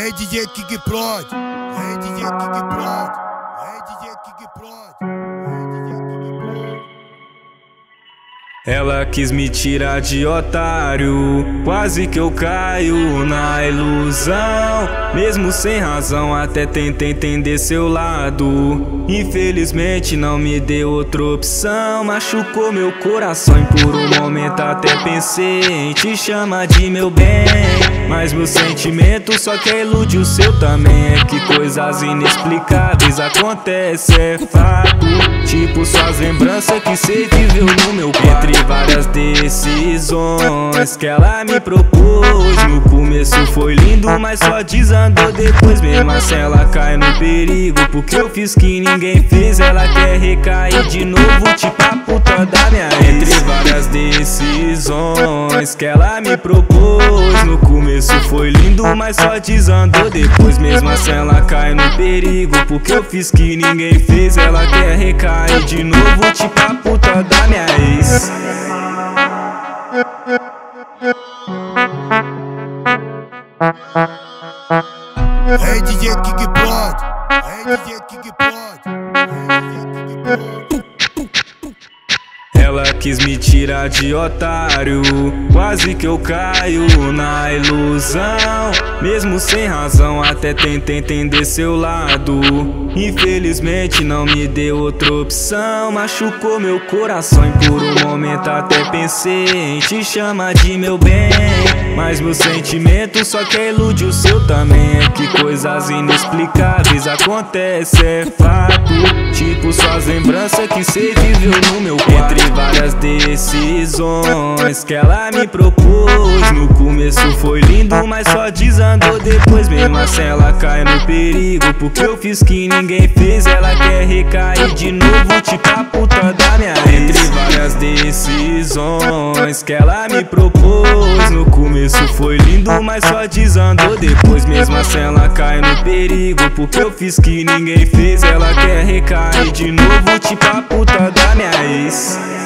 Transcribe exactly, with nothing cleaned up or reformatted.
Hey D J King Prod, hey D J King Prod, hey D J King Prod, hey D J King Prod. Ela quis me tirar de otário, quase que eu caio na ilusão. Mesmo sem razão, até tentei entender seu lado. Infelizmente não me deu outra opção. Machucou meu coração e por um momento até pensei em te chamar de meu bem. Mas meu sentimento só quer iludir o seu também. É que coisas inexplicáveis acontecem, é fato. Tipo suas lembranças que cê viveu no meu quarto. Entre várias decisões que ela me propôs, no começo foi lindo, mas só desandou depois. Mesmo assim ela cai no perigo, porque eu fiz que ninguém fez. Ela quer recair de novo, tipo a puta da minha ex. Entre várias decisões que ela me propôs, no começo foi lindo, mas só desandou depois. Mesmo assim ela cai no perigo, porque eu fiz que ninguém fez. Ela quer recair de novo, tipo a puta da minha ex. Hey D J King Prod, hey D J King Prod, hey D J King Prod. Ela quis me tirar de otário, quase que eu caio na ilusão. Mesmo sem razão, até tentei entender seu lado. Infelizmente não me deu outra opção. Machucou meu coração e por um momento até pensei em te chamar de meu bem. Mas meu sentimento só quer iludir o seu também. É que coisas inexplicáveis acontecem, é fato. Tipo suas lembranças que cê viveu no meu quarto. Entre várias decisões que ela me propôs, no começo foi lindo, mas só desandou depois. Mesmo assim ela cai no perigo, porque eu fiz que ninguém fez. Ela quer recair de novo, tipo a puta da minha ex. Entre várias decisões que ela me propôs, no começo foi lindo, mas só desandou depois. Mesmo assim ela cai no perigo, porque eu fiz que ninguém fez. Ela quer recair de novo, tipo a puta da minha ex.